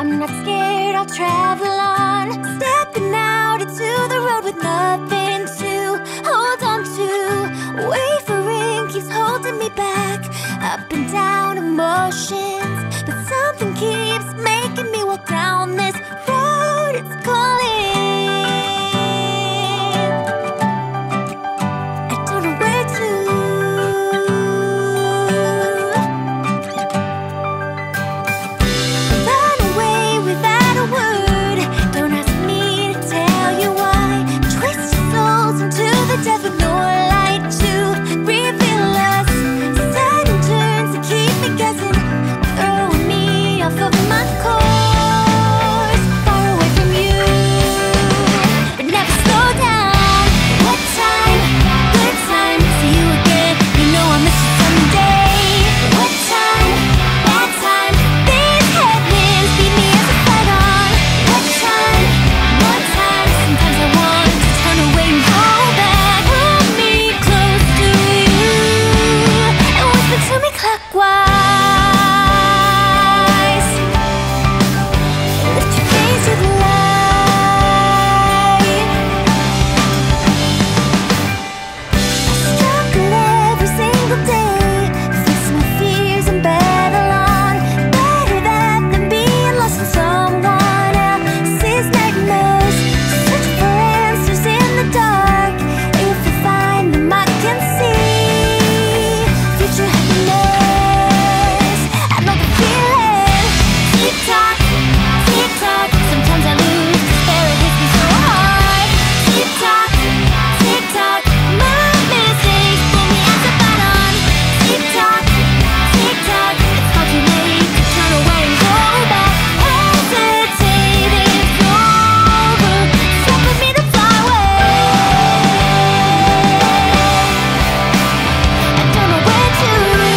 I'm not scared, I'll travel on, stepping out into the road with nothing to hold on to. Wavering keeps holding me back, up and down emotions, but something keeps making me walk down this road. It's calling. I don't know where to. Run away without a word. Don't ask me to tell you why. Twist your souls into the death with no light to reveal us. Sudden turns to keep me guessing, throwing me off of my course, far away from you, but never slow down. What time? Good time. See you again. You know I'll miss you someday. What time? Bad time. These headwinds beat me as I fight on. What time? One time. Sometimes I want to turn away and go back. Hold me close to you and whisper to me clockwise. Lift your face to the light. I struggle every single day, face my fears and battle on. Better that than being lost in someone else's nightmares. Search for answers in the dark. If you find them, I can see future happiness. I know the feeling. Tick tock, tick tock. Sometimes I lose despair, it hits me so hard. Tick tock, tick tock. My mistakes pull me as I fight on. Tick tock, tick tock. It's far too late to turn away and go back. Hesitate, it's over. Stop with me to fly away. I don't know where to.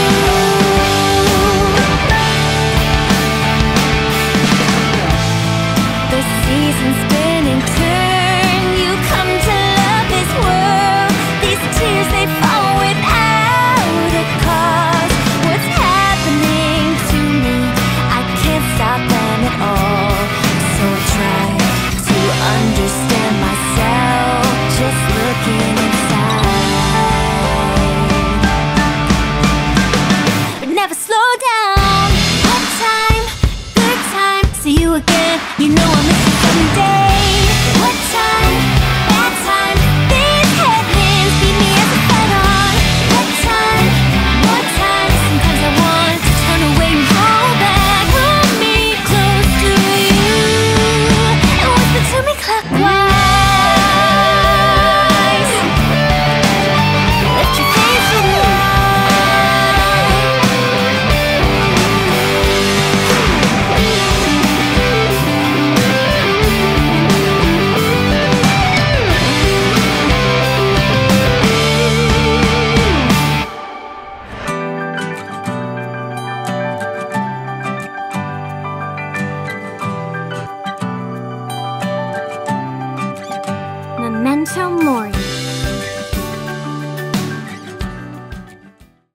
The seasons spin and turn. You come to love this world. These tears, they fall without a cause. What's happening to me? I can't stop them at all. So I try to understand myself, just looking inside, but never slow down. What time? Good time. See you again. You know I'm